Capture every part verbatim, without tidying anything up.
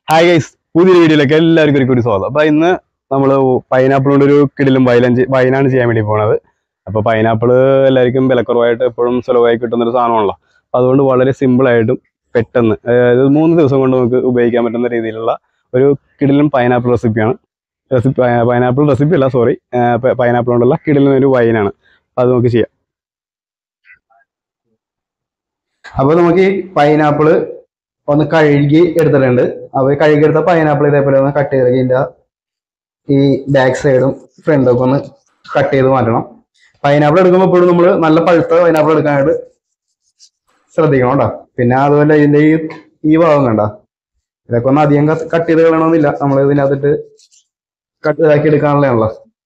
Hi guys, പുതിയൊരു വീഡിയോയിലേക്ക് എല്ലാവർക്കും ഒരു കൂടി സ്വാഗതം. അപ്പോൾ ഇന്ന് നമ്മൾ പൈനാപ്പിൾ കൊണ്ട് ഒരു കിടിലും വയലഞ്ച് വൈനാണ് ചെയ്യാൻ വേണ്ടി പോണത്. അപ്പോൾ പൈനാപ്പിൾ എല്ലാവർക്കും വിലക്കുറവായിട്ട് എപ്പോഴും സുലഭമായി കിട്ടുന്ന ഒരു സാധനമാണല്ലോ. അപ്പോൾ അതുകൊണ്ട് വളരെ സിമ്പിളായിട്ടും പെട്ടെന്ന് അതായത് മൂന്ന് ദിവസം കൊണ്ട് നമുക്ക് ഉപയോഗിക്കാൻ പറ്റുന്ന രീതിയിലുള്ള ഒരു കിടിലും പൈനാപ്പിൾ റെസിപ്പിയാണ്. റെസിപ്പി പൈനാപ്പിൾ റെസിപ്പി അല്ല, സോറി, പൈനാപ്പിൾ കൊണ്ടുള്ള കിടിലും ഒരു വൈനാണ്. അത് നമുക്ക് ചെയ്യാം. അപ്പോൾ നമുക്ക് ഈ പൈനാപ്പിൾ ഒന്ന് കഴുകി എടുത്തിട്ടുണ്ട്. അപ്പോൾ കഴുകി എടുത്ത പൈനാപ്പിൾ ഇതേപോലെ ഒന്ന് കട്ട് ചെയ്ത് ഇതിൻ്റെ ഈ ബാക്ക് സൈഡും ഫ്രണ്ടും ഒക്കെ ഒന്ന് കട്ട് ചെയ്ത് മാറ്റണം. പൈനാപ്പിൾ എടുക്കുമ്പോൾ എപ്പോഴും നമ്മൾ നല്ല പഴുത്ത പൈനാപ്പിൾ എടുക്കാനായിട്ട് ശ്രദ്ധിക്കണം കേട്ടോ. പിന്നെ അതുപോലെ ഇതിൻ്റെ ഈ ഈ ഭാഗം കണ്ട ഇതൊക്കെ ഒന്ന് അധികം കട്ട് ചെയ്ത് കളയണമെന്നില്ല. നമ്മൾ ഇതിനകത്തിട്ട് കട്ട് ഇതാക്കി എടുക്കാനുള്ളതാണല്ലോ.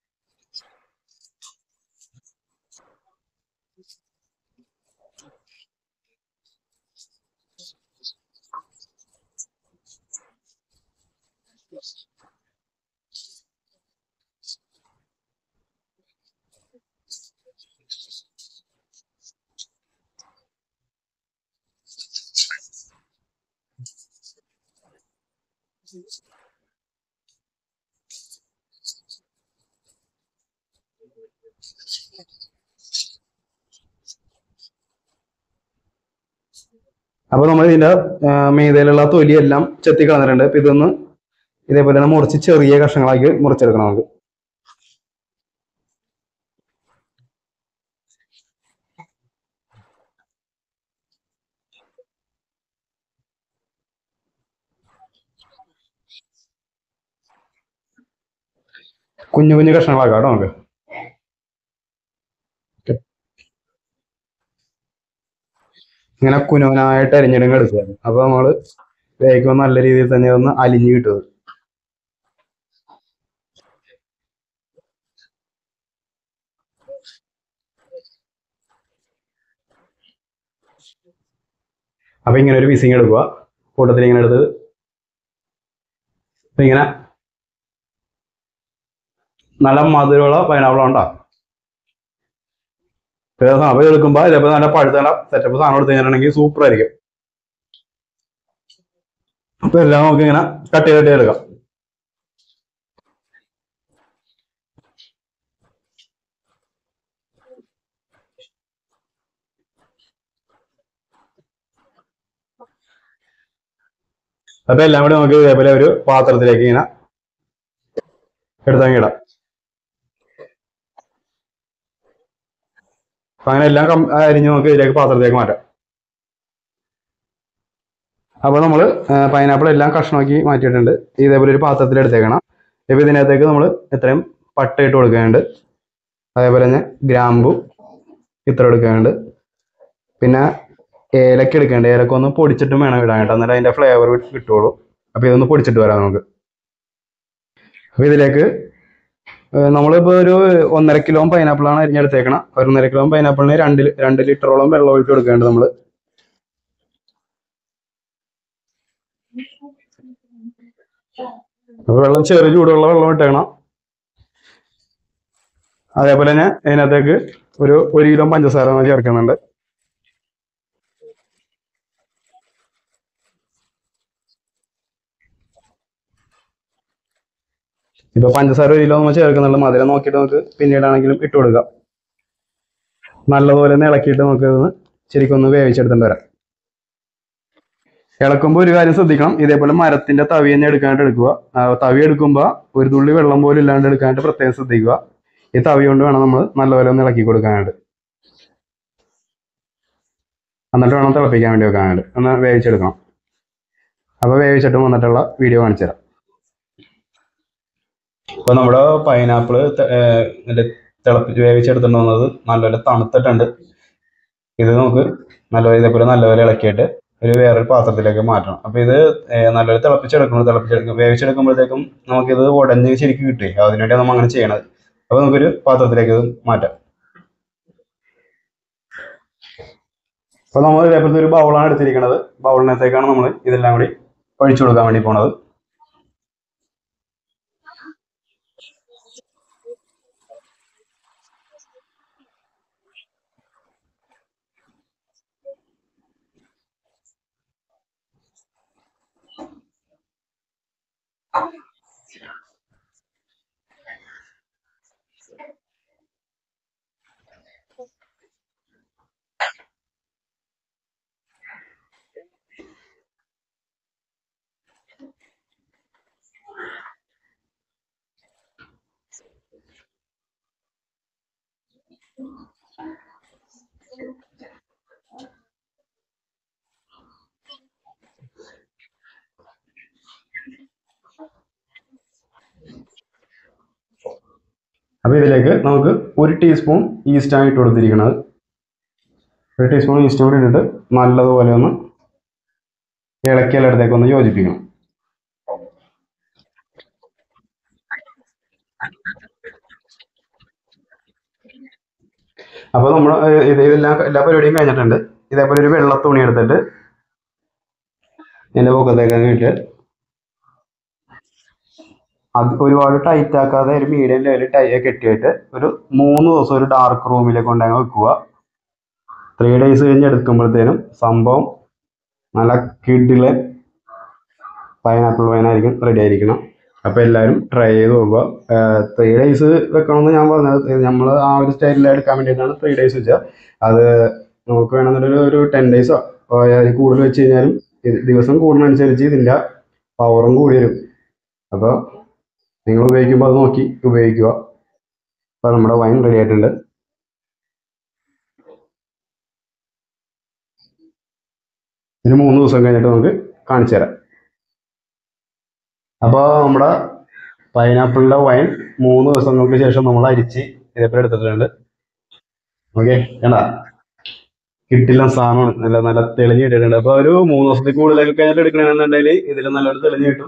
അപ്പോൾ നമ്മൾ ഇതിൻ്റെ മീതയിലുള്ള തൊലിയെല്ലാം ചെത്തി കളഞ്ഞിട്ടുണ്ട്. അപ്പം ഇതൊന്ന് ഇതേപോലെ തന്നെ മുറിച്ച് ചെറിയ കഷ്ണങ്ങളാക്കി മുറിച്ചെടുക്കണം നമുക്ക്. കുഞ്ഞു കുഞ്ഞു കഷ്ണങ്ങളാക്കാം കേട്ടോ നമുക്ക്. ഇങ്ങനെ കുനുവനായിട്ട് അരിഞ്ഞിടുങ്ങ് എടുക്കുക. അപ്പോൾ നമ്മൾ വേഗം നല്ല രീതിയിൽ തന്നെ ഒന്ന് അലിഞ്ഞു കിട്ടുന്നത്. അപ്പൊ ഇങ്ങനെ ഒരു പീസിങ് എടുക്കുക. കൂട്ടത്തിൽ ഇങ്ങനെ എടുത്ത് ഇങ്ങനെ നല്ല മധുരമുള്ള പൈനാപ്പിൾ ഉണ്ടാകും. അപ്പൊ എടുക്കുമ്പോൾ ചിലപ്പോൾ നല്ല പഴുത്ത സെറ്റപ്പ് സാധനം എടുത്ത് കഴിഞ്ഞിട്ടുണ്ടെങ്കിൽ സൂപ്പർ ആയിരിക്കും. അപ്പൊ എല്ലാം നമുക്ക് ഇങ്ങനെ കട്ട് ചെയ്തിട്ട് എടുക്കാം. അപ്പൊ എല്ലാം കൂടി നമുക്ക് ഇതേപോലെ ഒരു പാത്രത്തിലേക്ക് ഇങ്ങനെ എടുത്തങ്ങി ഇടാം. അപ്പൊ അങ്ങനെ എല്ലാം അരിഞ്ഞ് നമുക്ക് ഇതിലേക്ക് പാത്രത്തിലേക്ക് മാറ്റാം. അപ്പോൾ നമ്മൾ പൈനാപ്പിൾ എല്ലാം കഷ്ണമാക്കി മാറ്റിയിട്ടുണ്ട്. ഇതേപോലെ ഒരു പാത്രത്തിൽ എടുത്തേക്കണം. ഇപ്പം ഇതിനകത്തേക്ക് നമ്മൾ ഇത്രയും പട്ട ഇട്ട് കൊടുക്കാനുണ്ട്. അതേപോലെ തന്നെ ഗ്രാമ്പു ഇത്ര എടുക്കാനുണ്ട്. പിന്നെ ഏലക്ക എടുക്കേണ്ട. ഏലക്ക ഒന്ന് പൊടിച്ചിട്ടും വേണം ഇടാൻ കേട്ടോ, എന്നാലും അതിൻ്റെ ഫ്ലേവർ കിട്ടുള്ളൂ. അപ്പോൾ ഇതൊന്ന് പൊടിച്ചിട്ട് വരാം നമുക്ക്. അപ്പോൾ ഇതിലേക്ക് നമ്മളിപ്പോൾ ഒരു ഒന്നര കിലോ പൈനാപ്പിളാണ് അരിഞ്ഞെടുത്തേക്കണം. ഒരു ഒന്നര കിലോ പൈനാപ്പിളിന് രണ്ട് രണ്ട് ലിറ്ററോളം വെള്ളം ഒഴിച്ച് കൊടുക്കേണ്ടത് നമ്മൾ. അപ്പോൾ വെള്ളം ചെറിയ ചൂടുള്ള വെള്ളം ഇട്ടേക്കണം. അതേപോലെ തന്നെ അതിനകത്തേക്ക് ഒരു ഒരു കിലോ പഞ്ചസാര ചേർക്കുന്നുണ്ട്. ഇപ്പൊ പഞ്ചസാര ഒരു കിലോ നമ്മൾ ചേർക്കുന്നുണ്ട്. മധുരം നോക്കിയിട്ട് നമുക്ക് പിന്നീടാണെങ്കിലും ഇട്ട് കൊടുക്കാം. നല്ലതുപോലെ ഒന്ന് ഇളക്കിയിട്ട് നമുക്ക് ഇതൊന്ന് ശരിക്കും ഒന്ന് വേവിച്ചെടുത്തിട്ട് വരാം. ഇളക്കുമ്പോൾ ഒരു കാര്യം ശ്രദ്ധിക്കണം. ഇതേപോലെ മരത്തിന്റെ തവി തന്നെ എടുക്കാനായിട്ട് എടുക്കുക. തവി എടുക്കുമ്പോൾ ഒരു തുള്ളി വെള്ളം പോലും ഇല്ലാണ്ട് എടുക്കാനായിട്ട് പ്രത്യേകം ശ്രദ്ധിക്കുക. ഈ തവി കൊണ്ട് വേണം നമ്മൾ നല്ലപോലെ ഒന്ന് ഇളക്കി കൊടുക്കാനായിട്ട്. എന്നിട്ട് വേണം തിളപ്പിക്കാൻ വേണ്ടി വെക്കാനായിട്ട്. ഒന്ന് വേവിച്ചെടുക്കണം. അപ്പോൾ വേവിച്ചിട്ട് വന്നിട്ടുള്ള വീഡിയോ കാണിച്ചു തരാം. ഇപ്പൊ നമ്മുടെ പൈനാപ്പിള് തിളപ്പിച്ച് വേവിച്ചെടുത്തിട്ട് വന്നത് നല്ലപോലെ തണുത്തിട്ടുണ്ട്. ഇത് നമുക്ക് നല്ലപോലെ ഇതേപോലെ നല്ലപോലെ ഇളക്കിയിട്ട് ഒരു വേറൊരു പാത്രത്തിലേക്ക് മാറ്റണം. അപ്പൊ ഇത് നല്ലപോലെ തിളപ്പിച്ചെടുക്കണം. തിളപ്പിച്ചെടുക്കും വേവിച്ചെടുക്കുമ്പോഴത്തേക്കും നമുക്കിത് ഉടഞ്ഞ് ശരിക്കും കിട്ടും. അതിനുവേണ്ടിയാണ് നമ്മൾ അങ്ങനെ ചെയ്യണത്. അപ്പൊ നമുക്കൊരു പാത്രത്തിലേക്ക് ഇത് മാറ്റാം. അപ്പൊ നമ്മൾ ഇതേപോലത്തെ ഒരു ബൗളാണ് എടുത്തിരിക്കുന്നത്. ബൗളിനകത്തേക്കാണ് നമ്മൾ ഇതെല്ലാം കൂടി ഒഴിച്ചു കൊടുക്കാൻ വേണ്ടി പോണത്. അപ്പോൾ ഇതിലേക്ക് നമുക്ക് ഒരു ടീസ്പൂൺ ഈസ്റ്റാണ് ഇട്ട് കൊടുത്തിരിക്കുന്നത്. ഒരു ടീസ്പൂൺ ഈസ്റ്റ് കൂടി ഇട്ടിട്ട് നല്ലതുപോലെ ഒന്ന് ഇളക്കിയെടുത്തേക്ക് ഒന്ന് യോജിപ്പിക്കണം. അപ്പോൾ നമ്മൾ ഇത് ഇതെല്ലാം എല്ലാ പരിപാടിയും കഴിഞ്ഞിട്ടുണ്ട്. ഇതേപോലെ ഒരു വെള്ള തുണി എടുത്തിട്ട് എൻ്റെ പൊക്കത്തേക്ക് ഇട്ട് അത് ഒരുപാട് ടൈറ്റ് ആക്കാതെ ഒരു മീഡിയം ലെവലിൽ ടൈ കെട്ടിയിട്ട് ഒരു മൂന്ന് ദിവസം ഒരു ഡാർക്ക് റൂമിലേക്ക് കൊണ്ടുപോയി വെക്കുക. ത്രീ ഡേയ്സ് കഴിഞ്ഞ് എടുക്കുമ്പോഴത്തേനും സംഭവം നല്ല കിഡിലെ പൈനാപ്പിൾ വൈനായിരിക്കും റെഡി ആയിരിക്കണം. അപ്പോൾ എല്ലാവരും ട്രൈ ചെയ്ത് നോക്കുക. ത്രീ ഡേയ്സ് വെക്കണമെന്ന് ഞാൻ പറഞ്ഞത് നമ്മൾ ആ ഒരു സ്റ്റൈലിൽ എടുക്കാൻ വേണ്ടിയിട്ടാണ് ത്രീ ഡേയ്സ് വെച്ചാൽ. അത് നമുക്ക് വേണമെന്നുണ്ടെങ്കിൽ ഒരു ടെൻ ഡേയ്സോ അതിൽ കൂടുതൽ വെച്ച് കഴിഞ്ഞാലും ദിവസം കൂടുന്നതനുസരിച്ച് ഇതിൻ്റെ പവറും കൂടി വരും. അപ്പോൾ നിങ്ങൾ ഉപയോഗിക്കുമ്പോൾ അത് നോക്കി ഉപയോഗിക്കുക. അപ്പോൾ നമ്മുടെ വൈൻ റെഡി ആയിട്ടുണ്ട്. ഒരു മൂന്ന് ദിവസം കഴിഞ്ഞിട്ട് നമുക്ക് കാണിച്ചു തരാം. അപ്പോൾ നമ്മുടെ പൈനാപ്പിളിൻ്റെ വൈൻ മൂന്ന് ദിവസങ്ങൾക്ക് ശേഷം നമ്മൾ അരിച്ച് ഇതേപോലെ എടുത്തിട്ടുണ്ട്. ഓക്കെ, വേണ്ട കിട്ടില്ല സാധനമാണ്. നല്ല നല്ല തെളിഞ്ഞ് കിട്ടിയിട്ടുണ്ട്. അപ്പോൾ ഒരു മൂന്ന് ദിവസത്തിൽ കൂടുതൽ കഴിഞ്ഞിട്ട് എടുക്കണമെന്നുണ്ടെങ്കിൽ ഇതിൽ നല്ലൊരു തെളിഞ്ഞ് കിട്ടും.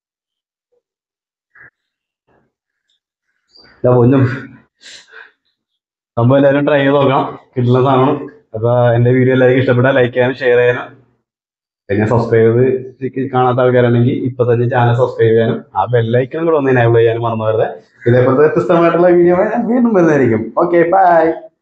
പൊന്നും സംഭവം എല്ലാവരും ട്രൈ ചെയ്ത് നോക്കണം. കിട്ടുന്ന സാധനമാണ്. അപ്പോൾ എൻ്റെ വീഡിയോ എല്ലാവർക്കും ഇഷ്ടപ്പെട്ടാൽ ലൈക്ക് ചെയ്യാനും ഷെയർ ചെയ്യാനും പിന്നെ സബ്സ്ക്രൈബ് കാണാത്ത ആൾക്കാരുണ്ടെങ്കിൽ ഇപ്പൊ തന്നെ ചാനൽ സബ്സ്ക്രൈബ് ചെയ്യാനും ആ ബെല്ലൈക്കനും കൂടെ ഒന്ന് എനേബിൾ ചെയ്യാനും മറന്നു വരുന്നത്. ഇതേപോലത്തെ വ്യത്യസ്തമായിട്ടുള്ള വീഡിയോ ഞാൻ വീണ്ടും വരുന്നതായിരിക്കും. Okay, by.